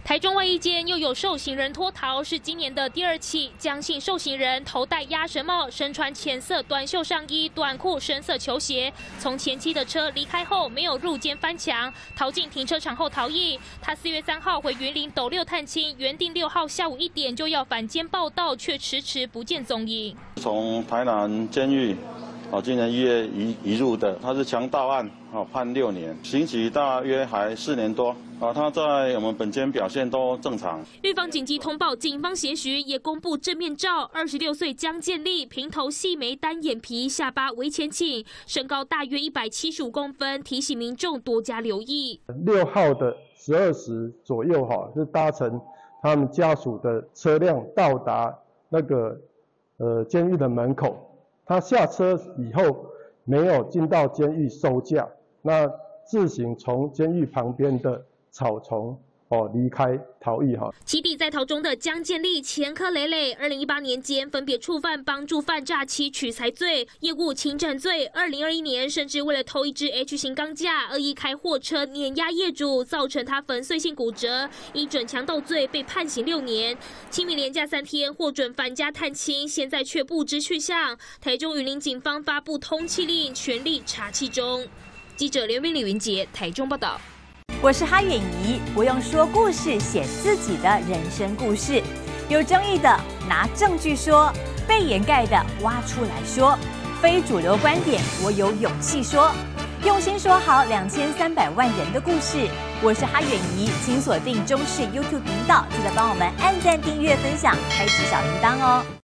台中外衣间又有受刑人脱逃，是今年的第2起。江姓受刑人头戴鸭舌帽，身穿浅色短袖上衣、短裤、深色球鞋，从前妻的车离开后，没有入监翻墙，逃进停车场后逃逸。他4月3号回云林斗六探亲，原定6号下午1点就要返监报到，却迟迟不见踪影。 从台南监狱。今年1月移入的，他是强盗案，判6年，刑期大约还4年多。他在我们本监表现都正常。 狱方紧急通报警方协许，也公布正面照。26岁江建立，平头细眉单眼皮，下巴微前倾，身高大约175公分，提醒民众多加留意。 6号的12时左右，是搭乘他们家属的车辆到达那个监狱的门口。他下车以后没有进到监狱收假，那自行从监狱旁边的草丛离开逃逸起底在逃中的江建立前科累累，2018年间分别触犯帮助犯诈欺取财罪、业务侵占罪，2021年甚至为了偷一支 H 型钢架，恶意开货车碾压业主，造成他粉碎性骨折，依准强盗罪被判刑6年。清明连假3天获准返家探亲，现在却不知去向。台中云林警方发布通缉令，全力查缉中。记者刘明、李云杰台中报道。 我是哈远怡，我用说故事写自己的人生故事，有争议的拿证据说，被掩盖的挖出来说，非主流观点我有勇气说，用心说好2300万人的故事。我是哈远怡，请锁定中视 YouTube 频道，记得帮我们按赞、订阅、分享，开启小铃铛哦。